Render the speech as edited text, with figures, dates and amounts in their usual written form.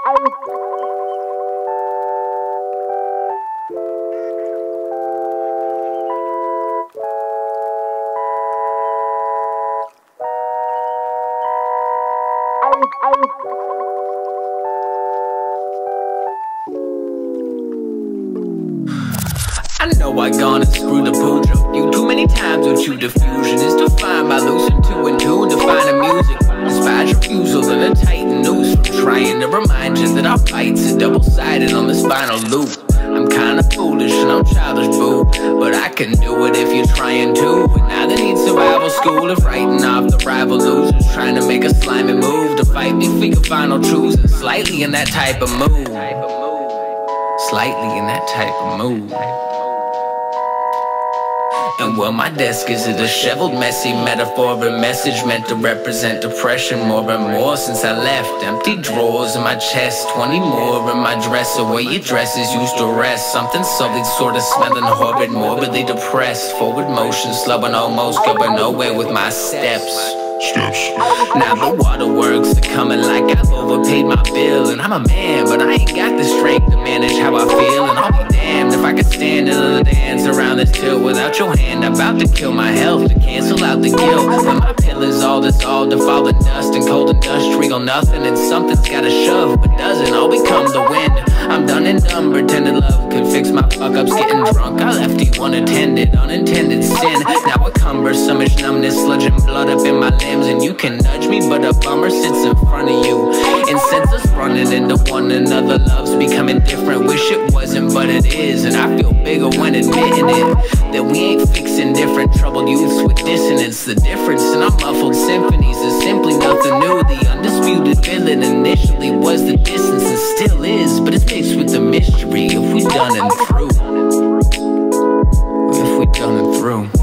I know I gone and screwed the pooch up you too many times with you. Diffusion is defined by losing two and two and defining music. Despite refusal of a tighten noose from trying to remind you that our fights are double-sided on this final loop. I'm kinda foolish and I'm childish, boo, but I can do it if you're trying to. And now they need survival school of writing off the rival losers, trying to make a slimy move to fight me for your final truths. And slightly in that type of mood, slightly in that type of mood. And well, my desk is a disheveled, messy metaphor, a message meant to represent depression more and more since I left. Empty drawers in my chest, 20 more in my dresser where your dresses used to rest. Something sullied, sort of smelling horrid, morbidly depressed. Forward motion, slow and almost going nowhere with my steps. Now the waterworks are coming like I've overpaid my bill. And I'm a man, but I ain't got the strength to manage how I feel. And I'll be damned if I can stand another dance around this till without your hand. About to kill my health to cancel out the guilt. When my pillars all dissolved to fall in dust and cold industrial nothing. And something's gotta shove, but doesn't all become the wind. I'm done and dumb, pretending love could fix my fuck-ups. Getting drunk, I left you unattended, unintended sin. Now a cumbersomish numbness, sludging blood up in my limbs. And you can nudge me, but a bummer sits in front of you. And sends us running into one another. Love's becoming different, wish it wasn't, but it is. And I feel bigger when admitting it, that we ain't fixing different troubled youths with dissonance. The difference in our muffled symphonies is simply nothing new. The undisputed villain initially was the distance and still is, but it's mixed with the mystery if we done and through. If we done and through.